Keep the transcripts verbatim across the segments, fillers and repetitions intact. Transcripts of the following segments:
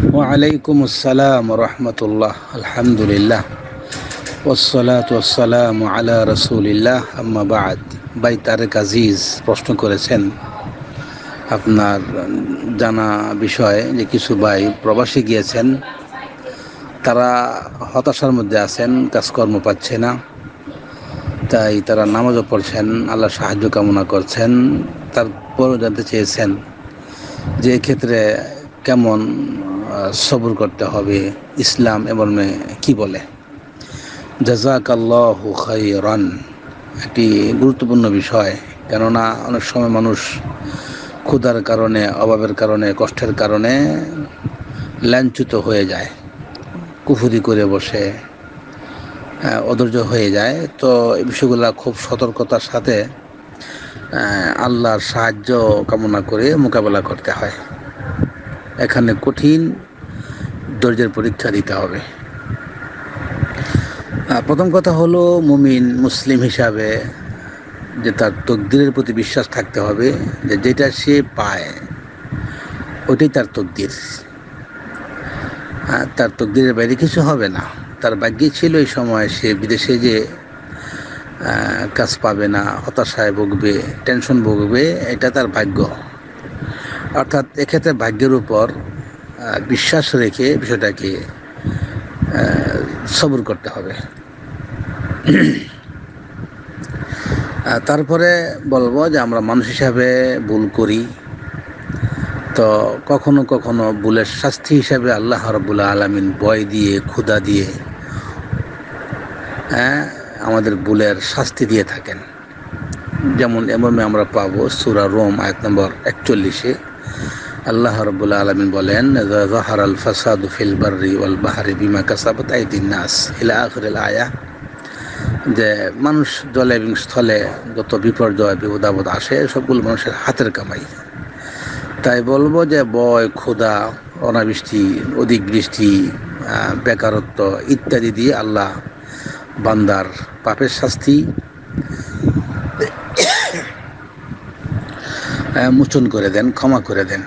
ওয়ালাইকুম আসসালাম রহমতুল্লাহ। আলহামদুলিল্লাহ ওয়াসসালাতু ওয়াসসালামু আলা রাসূলিল্লাহ আম্মা বা'দ। ভাই তারেক আজিজ প্রশ্ন করেছেন আপনার জানা বিষয় যে কিছু ভাই প্রবাসে গিয়েছেন, তারা হতাশার মধ্যে আছেন, কাজকর্ম পাচ্ছে না, তাই তারা নামাজও পড়ছেন, আল্লাহ সাহায্য কামনা করছেন। তারপরও জানতে চেয়েছেন যে এক্ষেত্রে কেমন সবর করতে হবে, ইসলাম এবং কি বলে। জাযাকাল্লাহু খাইরান। একটি গুরুত্বপূর্ণ বিষয়, কেননা অনেক সময় মানুষ ক্ষুধার কারণে, অভাবের কারণে, কষ্টের কারণে লাঞ্ছিত হয়ে যায়, কুফরি করে বসে, অধৈর্য হয়ে যায়। তো এই বিষয়গুলো খুব সতর্কতার সাথে আল্লাহর সাহায্য কামনা করে মোকাবেলা করতে হয়। এখানে কঠিন ধৈর্যের পরীক্ষা দিতে হবে। প্রথম কথা হলো, মুমিন মুসলিম হিসাবে যে তার তকদিরের প্রতি বিশ্বাস থাকতে হবে, যে যেটা সে পায় ওইটাই তার তকদির। তার তকদিরের বাইরে কিছু হবে না। তার ভাগ্যে ছিল এই সময় সে বিদেশে যে কাজ পাবে না, হতাশায় ভুগবে, টেনশন ভুগবে, এটা তার ভাগ্য। অর্থাৎ এক্ষেত্রে ভাগ্যের উপর বিশ্বাস রেখে বিষয়টাকে সবর করতে হবে। তারপরে বলবো যে আমরা মানুষ হিসাবে ভুল করি, তো কখনো কখনো ভুলের শাস্তি হিসাবে আল্লাহ রাব্বুল আলামিন ভয় দিয়ে, ক্ষুধা দিয়ে হ্যাঁ আমাদের ভুলের শাস্তি দিয়ে থাকেন। যেমন এমন আমরা পাবো সূরা রোম আয়াত নম্বর একচল্লিশে আল্লাহ রাব্বুল আলামিন বলেন, যাহারাল ফাসাদু ফিল বাররি ওয়াল বাহরি বিমা কাসাবাত আইদিন নাস ইলা আখিরিল আয়াহ। যে মানুষ জলে এবং স্থলে যত বিপর্যয় বিপদ আপদ আসে, সবগুলো মানুষের হাতের কামাই। তাই বলবো যে ভয়, ক্ষুধা, অনাবৃষ্টি, অধিক বৃষ্টি, বেকারত্ব ইত্যাদি দিয়ে আল্লাহ বান্দার পাপের শাস্তি মোচন করে দেন, ক্ষমা করে দেন।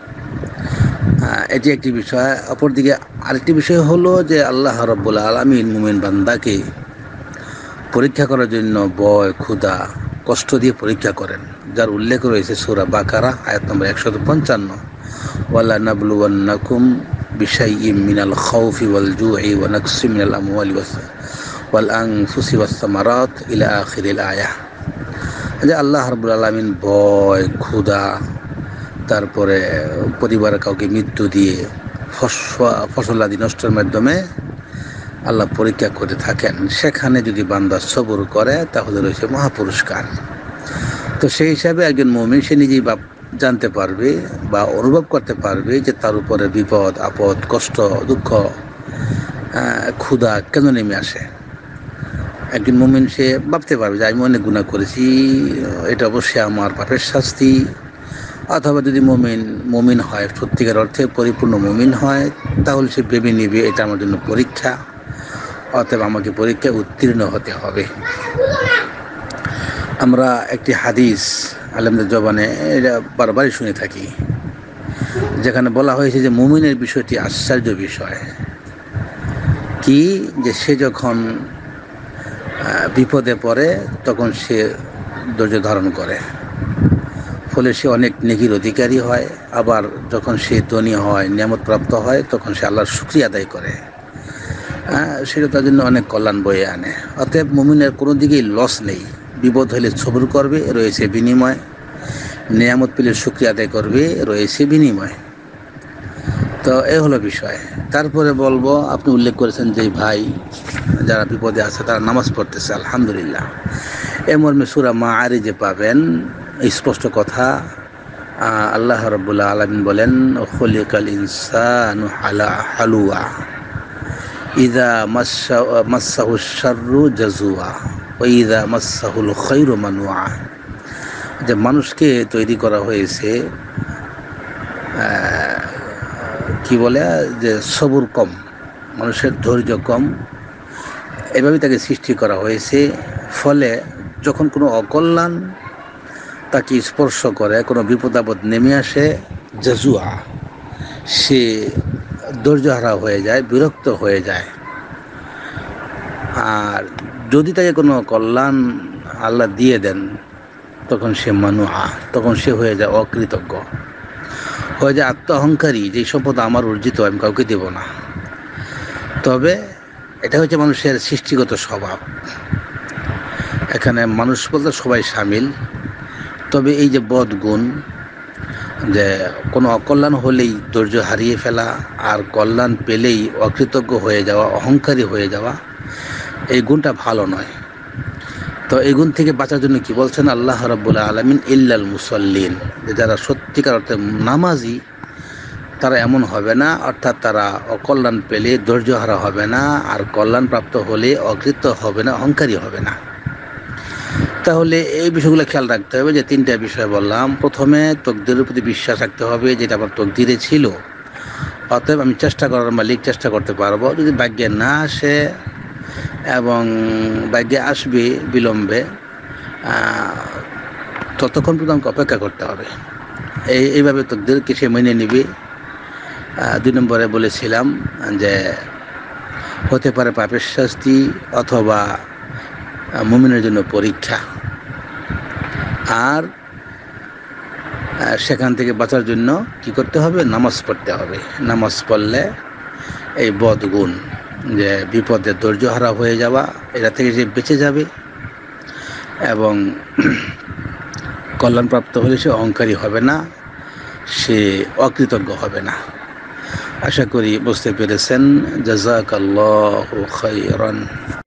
এটি একটি বিষয়। অপরদিকে আরেকটি বিষয় হলো যে আল্লাহ রাব্বুল আলামিন মুমিন বান্দাকে পরীক্ষা করার জন্য ভয়, ক্ষুধা, কষ্ট দিয়ে পরীক্ষা করেন, যার উল্লেখ রয়েছে সূরা বাকারা আয়াত নম্বর একশত পঞ্চান্ন। ওয়ালা নাবলুওয়ান্নাকুম বিশাইইম মিনাল খাউফি ওয়াল জুই ওয়া নাকসিম মিনাল আমওয়ালি ওয়াল আনফুসি ওয়াস সামারাত ইলা আখিরিল আয়াহ। যে আল্লাহ রাব্বুল আলামিন ভয়, ক্ষুধা, তারপরে পরিবারের কাউকে মৃত্যু দিয়ে, ফসল আদি নষ্টের মাধ্যমে আল্লাহ পরীক্ষা করে থাকেন। সেখানে যদি বান্দা সবর করে তাহলে রয়েছে মহাপুরস্কার। তো সেই হিসাবে একজন মুমিন সে নিজেই বা জানতে পারবে বা অনুভব করতে পারবে যে তার উপরে বিপদ আপদ, কষ্ট, দুঃখ, ক্ষুধা কেন নেমে আসে। একজন মুমিন সে ভাবতে পারবে যে আমি অনেক গুনাহ করেছি, এটা অবশ্যই আমার পাপের শাস্তি। অথবা যদি মুমিন মুমিন হয়, সত্যিকার অর্থে পরিপূর্ণ মুমিন হয়, তাহলে সে ভেবে নিবে এটা আমার জন্য পরীক্ষা, অতএব আমাকে পরীক্ষায় উত্তীর্ণ হতে হবে। আমরা একটি হাদিস আলেমদের জবানে এটা বারবারই শুনে থাকি, যেখানে বলা হয়েছে যে মুমিনের বিষয়টি আশ্চর্য বিষয় কি, যে সে যখন বিপদে পড়ে তখন সে ধৈর্য ধারণ করে, ফলে সে অনেক নেকির অধিকারী হয়। আবার যখন সে ধনী হয়, নিয়ামত প্রাপ্ত হয়, তখন সে আল্লাহর শুকরিয়া আদায় করে, সেটা তার জন্য অনেক কল্যাণ বয়ে আনে। অতএব মুমিনের কোনো দিকেই লস নেই। বিপদ হলে সবর করবে, রয়েছে বিনিময়। নিয়ামত পেলে শুকরিয়া আদায় করবে, রয়েছে বিনিময়। তো এই হলো বিষয়। তারপরে বলবো, আপনি উল্লেখ করেছেন যে ভাই যারা বিপদে আছে তারা নামাজ পড়তেছে, আলহামদুলিল্লাহ। এ মর্মে সূরা মাআরিজে পাবেন স্পষ্ট কথা। আল্লাহ রাব্বুল আলামিন বলেন, খুলিকাল ইনসানু আলা হালুয়া ইযা মাসসাহু শাররু জাজুয়া ওয়া ইযা মাসসাহুল খায়রু মানুআ। যে মানুষকে তৈরি করা হয়েছে কি বলে, যে সবর কম, মানুষের ধৈর্য কম, এভাবেই তাকে সৃষ্টি করা হয়েছে। ফলে যখন কোনো অকল্যাণ তাকে স্পর্শ করে, কোনো বিপদ আপদ নেমে আসে, জাজুয়া, সে ধৈর্যহারা হয়ে যায়, বিরক্ত হয়ে যায়। আর যদি তাকে কোনো কল্যাণ আল্লাহ দিয়ে দেন তখন সে মানুহা, তখন সে হয়ে যায় অকৃতজ্ঞ, হয়ে যায় আত্ম অহংকারী, যে সম্পদ আমার অর্জিত আমি কাউকে দেব না। তবে এটা হচ্ছে মানুষের সৃষ্টিগত স্বভাব, এখানে মানুষ বলতে সবাই সামিল। তবে এই যে বদগুণ, যে কোনো অকল্যাণ হলেই ধৈর্য হারিয়ে ফেলা আর কল্যাণ পেলেই অকৃতজ্ঞ হয়ে যাওয়া, অহংকারী হয়ে যাওয়া, এই গুণটা ভালো নয়। তো এই গুণ থেকে বাঁচার জন্য কি বলছেন আল্লাহ রাব্বুল আলামিন, ইল্লাল মুসাল্লিন, যে যারা সত্যিকার অর্থে নামাজি তারা এমন হবে না, অর্থাৎ তারা অকল্যাণ পেলে ধৈর্যহারা হবে না, আর কল্যাণ প্রাপ্ত হলে অকৃত হবে না, অহংকারী হবে না। তাহলে এই বিষয়গুলো খেয়াল রাখতে হবে, যে তিনটা বিষয় বললাম। প্রথমে তকদিরের প্রতি বিশ্বাস রাখতে হবে, যেটা আমার তকদিরে ছিল, অতএব আমি চেষ্টা করার মালিক, চেষ্টা করতে পারবো। যদি ভাগ্যে না আসে এবং ভাগ্যে আসবে বিলম্বে, ততক্ষণ পর্যন্ত আমাকে অপেক্ষা করতে হবে। এই এইভাবে তকদিরকে সে মেনে নিবে। দুই নম্বরে বলেছিলাম যে হতে পারে পাপের শাস্তি অথবা মুমিনের জন্য পরীক্ষা, আর সেখান থেকে বাঁচার জন্য কি করতে হবে? নামাজ পড়তে হবে। নামাজ পড়লে এই বদগুণ, যে বিপদে ধৈর্যহারা হয়ে যাওয়া, এটা থেকে সে বেঁচে যাবে এবং কল্যাণপ্রাপ্ত হলে সে অহংকারী হবে না, সে অকৃতজ্ঞ হবে না। আশা করি বুঝতে পেরেছেন। জাযাকাল্লাহু খাইরান।